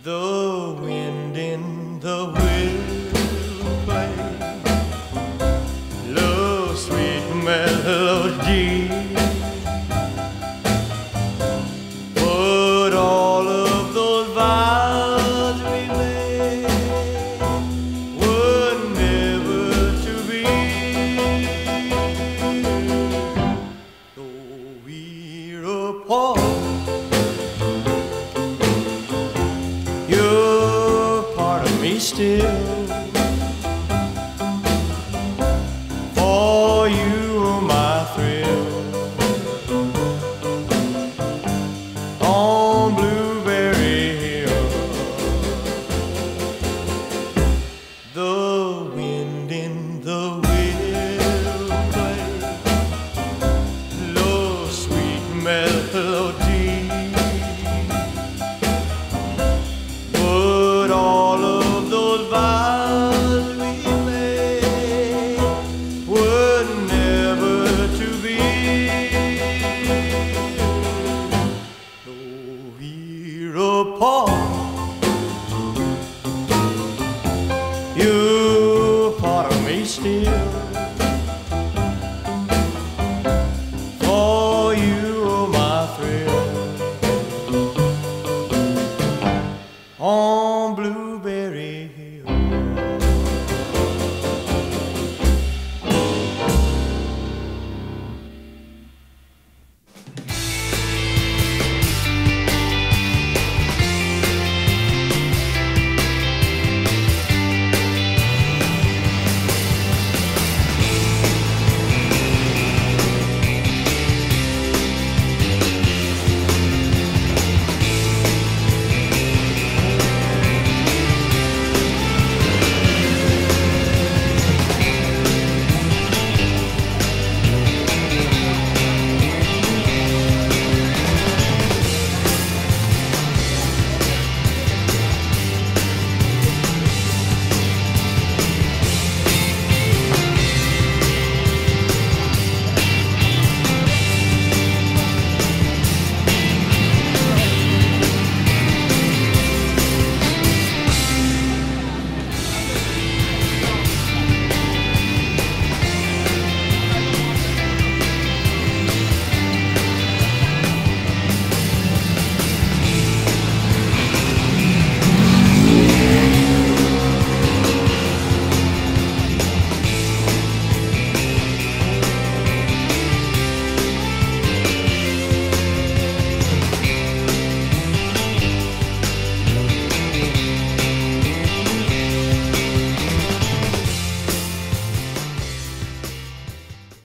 The wind in the willow play, low sweet melody. But all of those vows we made were never to be. Though we're apart, you're part of me still. For you are my thrill. On Blueberry Hill, the wind in the willow play, low sweet melody. But all of those vows we made were never to be. Though we're apart, you're part of me still.